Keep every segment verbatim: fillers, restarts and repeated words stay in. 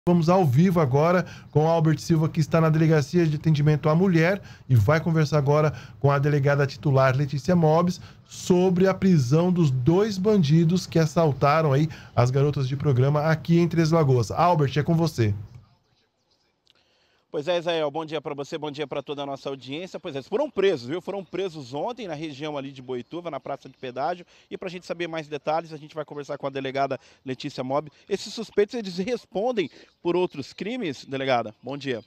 Vamos ao vivo agora com Albert Silva, que está na Delegacia de Atendimento à Mulher e vai conversar agora com a delegada titular Letícia Mobis sobre a prisão dos dois bandidos que assaltaram aí as garotas de programa aqui em Três Lagoas. Albert, é com você. Pois é, Israel, bom dia para você, bom dia para toda a nossa audiência. Pois é, eles foram presos, viu? Foram presos ontem na região ali de Boituva, na Praça de Pedágio. E para a gente saber mais detalhes, a gente vai conversar com a delegada Letícia Mob. Esses suspeitos, eles respondem por outros crimes, delegada? Bom dia.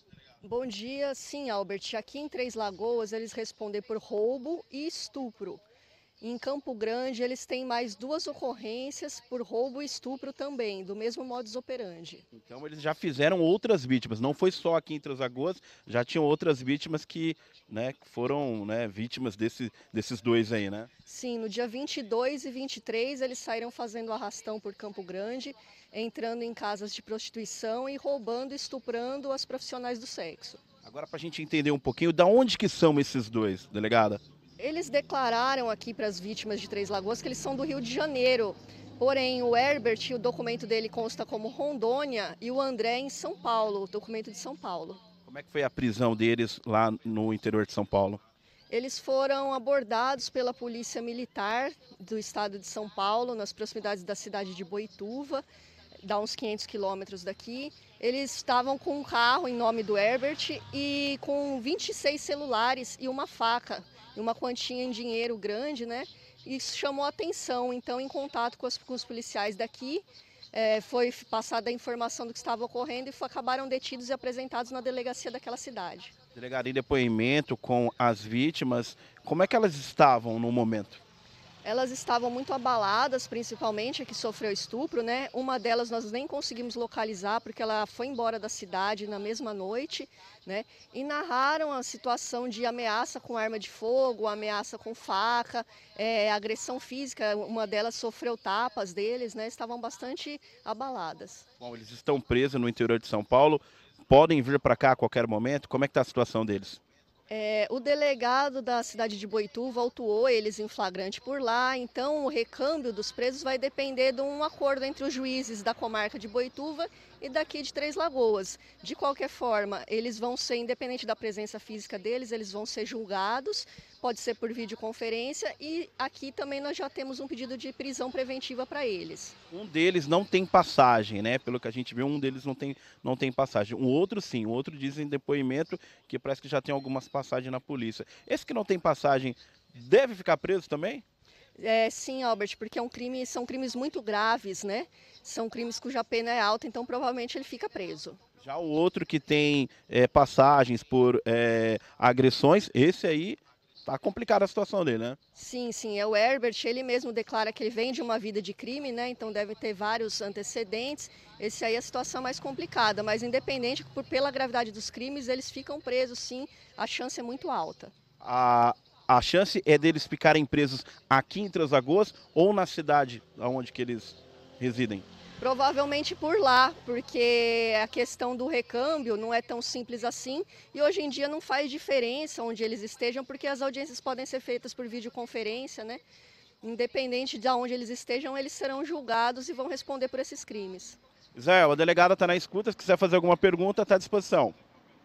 Bom dia, sim, Albert. Aqui em Três Lagoas, eles respondem por roubo e estupro. Em Campo Grande, eles têm mais duas ocorrências por roubo e estupro também, do mesmo modus operandi. Então eles já fizeram outras vítimas, não foi só aqui em Três Lagoas, já tinham outras vítimas que, né, foram, né, vítimas desse, desses dois aí, né? Sim, no dia vinte e dois e vinte e três, eles saíram fazendo arrastão por Campo Grande, entrando em casas de prostituição e roubando e estuprando as profissionais do sexo. Agora, para a gente entender um pouquinho, da onde que são esses dois, delegada? Eles declararam aqui para as vítimas de Três Lagoas que eles são do Rio de Janeiro. Porém, o Herbert, o documento dele consta como Rondônia e o André em São Paulo, o documento de São Paulo. Como é que foi a prisão deles lá no interior de São Paulo? Eles foram abordados pela Polícia Militar do estado de São Paulo, nas proximidades da cidade de Boituva, dá uns quinhentos quilômetros daqui. Eles estavam com um carro em nome do Herbert e com vinte e seis celulares e uma faca, e uma quantia em dinheiro grande, né? Isso chamou a atenção, então, em contato com os, com os policiais daqui, é, foi passada a informação do que estava ocorrendo e foi, acabaram detidos e apresentados na delegacia daquela cidade. Delegado, em depoimento com as vítimas, como é que elas estavam no momento? Elas estavam muito abaladas, principalmente a que sofreu estupro, né? Uma delas nós nem conseguimos localizar porque ela foi embora da cidade na mesma noite, né? E narraram a situação de ameaça com arma de fogo, ameaça com faca, é, agressão física. Uma delas sofreu tapas deles, né? Estavam bastante abaladas. Bom, eles estão presos no interior de São Paulo, podem vir para cá a qualquer momento. Como é que está a situação deles? É, o delegado da cidade de Boituva autuou eles em flagrante por lá, então o recâmbio dos presos vai depender de um acordo entre os juízes da comarca de Boituva e daqui de Três Lagoas. De qualquer forma, eles vão ser, independente da presença física deles, eles vão ser julgados, pode ser por videoconferência, e aqui também nós já temos um pedido de prisão preventiva para eles. Um deles não tem passagem, né? Pelo que a gente viu, um deles não tem, não tem passagem. Um outro sim, o outro diz em depoimento que parece que já tem algumas passagens na polícia. Esse que não tem passagem deve ficar preso também? É, sim, Albert, porque é um crime, são crimes muito graves, né? São crimes cuja pena é alta, então provavelmente ele fica preso. Já o outro que tem é, passagens por é, agressões, esse aí tá complicada a situação dele, né? Sim, sim, é o Herbert, ele mesmo declara que ele vem de uma vida de crime, né? Então deve ter vários antecedentes. Esse aí é a situação mais complicada, mas independente, por, pela gravidade dos crimes, eles ficam presos, sim, a chance é muito alta. A, a chance é deles ficarem presos aqui em Três Lagoas ou na cidade onde que eles residem? Provavelmente por lá, porque a questão do recâmbio não é tão simples assim e hoje em dia não faz diferença onde eles estejam, porque as audiências podem ser feitas por videoconferência, né? Independente de onde eles estejam, eles serão julgados e vão responder por esses crimes. Israel, a delegada está na escuta, se quiser fazer alguma pergunta, está à disposição.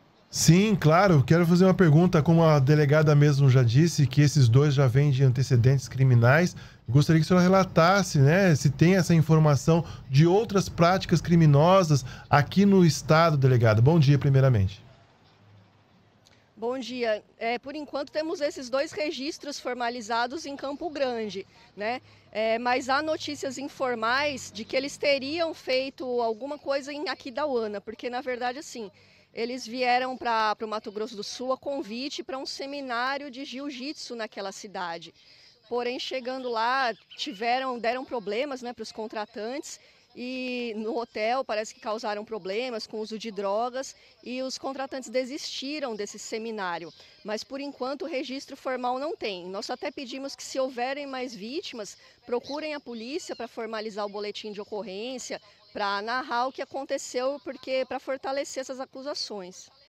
Sim, claro. Quero fazer uma pergunta. Como a delegada mesmo já disse, que esses dois já vêm de antecedentes criminais. Gostaria que a senhora relatasse, né, se tem essa informação de outras práticas criminosas aqui no estado, delegada. Bom dia, primeiramente. Bom dia. É, por enquanto temos esses dois registros formalizados em Campo Grande, né? É, mas há notícias informais de que eles teriam feito alguma coisa em Aquidauana, porque na verdade assim, eles vieram para o Mato Grosso do Sul a convite para um seminário de jiu-jitsu naquela cidade. Porém, chegando lá, tiveram, deram problemas, né, para os contratantes e no hotel parece que causaram problemas com o uso de drogas e os contratantes desistiram desse seminário. Mas, por enquanto, o registro formal não tem. Nós até pedimos que, se houverem mais vítimas, procurem a polícia para formalizar o boletim de ocorrência, para narrar o que aconteceu, porque para fortalecer essas acusações.